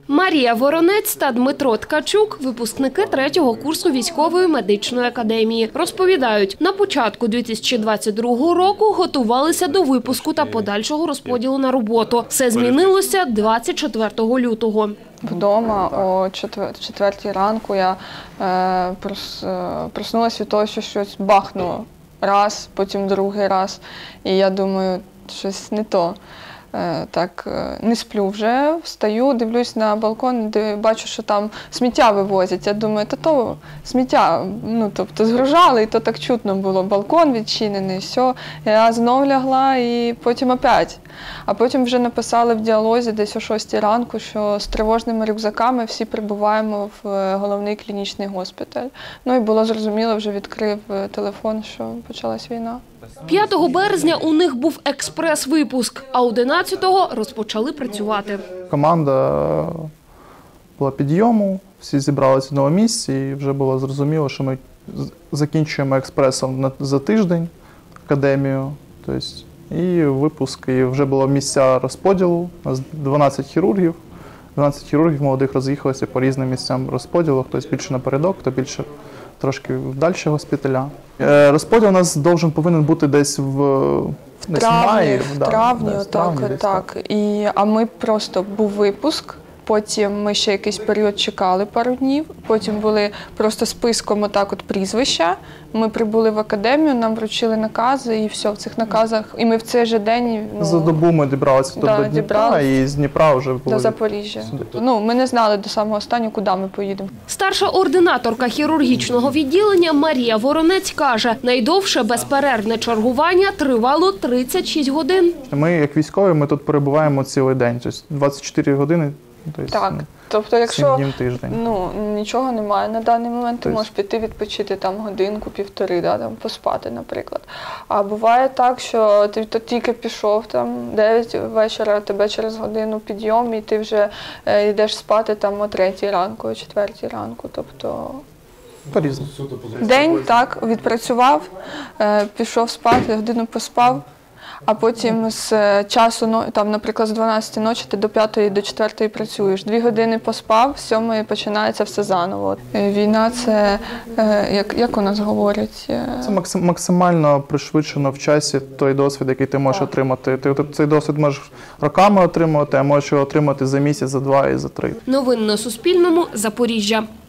Марія Воронець та Дмитро Ткачук – випускники 3-го курсу військової медичної академії. Розповідають, на початку 2022 року готувалися до випуску та подальшого розподілу на роботу. Все змінилося 24 лютого. Вдома о 4 ранку я проснулася від того, що щось бахнуло. Раз, потім другий раз. І я думаю, щось не то. Так, не сплю вже, встаю, дивлюсь на балкон, бачу, що там сміття вивозять. Я думаю, то сміття, тобто згружали, і то так чутно було. Балкон відчинений, все. Я знов лягла і потім опять. А потім вже написали в діалозі десь о 6 ранку, що з тривожними рюкзаками всі прибуваємо в головний клінічний госпіталь. Ну і було зрозуміло, вже відкрив телефон, що почалась війна. 5 березня у них був експрес-випуск, а 11-го розпочали працювати. Команда була підйому, всі зібралися в одному місці і вже було зрозуміло, що ми закінчуємо експресом за тиждень академію. Тобто, і випуск, і вже було місця розподілу, у нас 12 хірургів. 12 хірургів молодих роз'їхалися по різним місцям розподілу, хтось більше напередок, хто більше трошки далі госпіталя. Розподіл у нас повинен бути десь в травні, так. А ми просто був випуск, потім ми ще якийсь період чекали пару днів, потім були просто списком прізвища. Ми прибули в академію, нам вручили накази і все, в цих наказах. І ми в цей же день… За добу ми добралися до Дніпра, і з Дніпра вже були… До Запоріжжя. Ми не знали до самого останнього, куди ми поїдемо. Старша ординаторка хірургічного відділення Марія Воронець каже, найдовше безперервне чергування тривало 36 годин. Ми, як військові, ми тут перебуваємо цілий день, тобто 24 години. Так, тобто якщо нічого немає на даний момент, ти можеш піти відпочити годинку-півтори, поспати, наприклад. А буває так, що ти тільки пішов, 9 вечора, тебе через годину підйом, і ти вже йдеш спати о 3 ранку, о 4 ранку, тобто… По-різному. День, так, відпрацював, пішов спати, годину поспав. А потім з часу, наприклад, з 12 ночі ти до 5 до 4 працюєш. 2 години поспав, з 7 починається все заново. Війна – це, як у нас говорять… Це максимально пришвидшено в часі той досвід, який ти можеш отримати. Ти цей досвід можеш роками отримувати, а можеш його отримати за місяць, за 2 і за 3. Новини на Суспільному. Запоріжжя.